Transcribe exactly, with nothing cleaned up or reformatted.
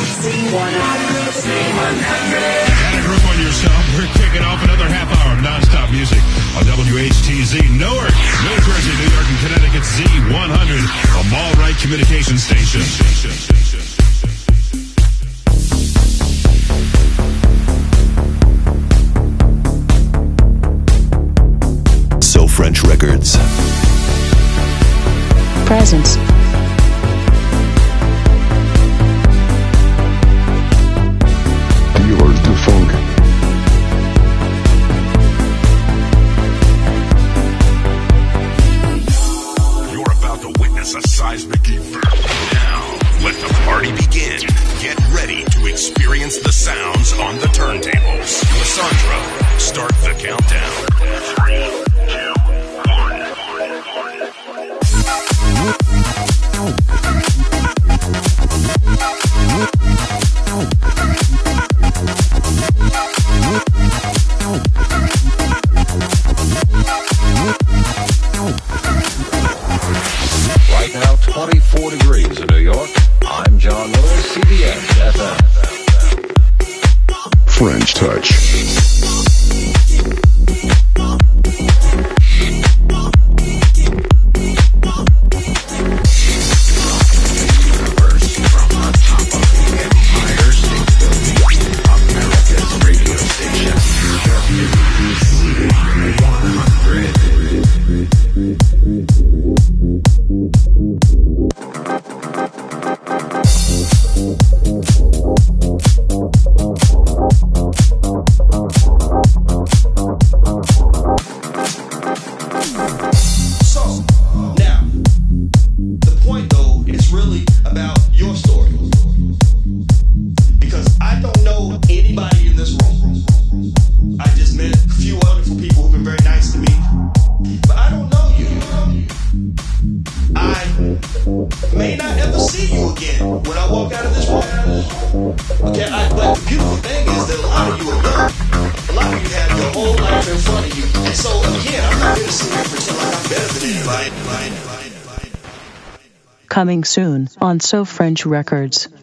Got a grip on yourself. We're kicking off another half hour of nonstop music on W H T Z Newark, New Jersey, New York, and Connecticut's Z one hundred, a Mall Right communication station. So French Records presents Dealers de Funk. You're about to witness a seismic event. Now, let the party begin. Get ready to experience the sounds on the turntables. Lissandra, start the countdown. Three, two, Right now, twenty-four degrees in New York. I'm John Miller, C B S F M. French Touch. Coming soon on So French Records.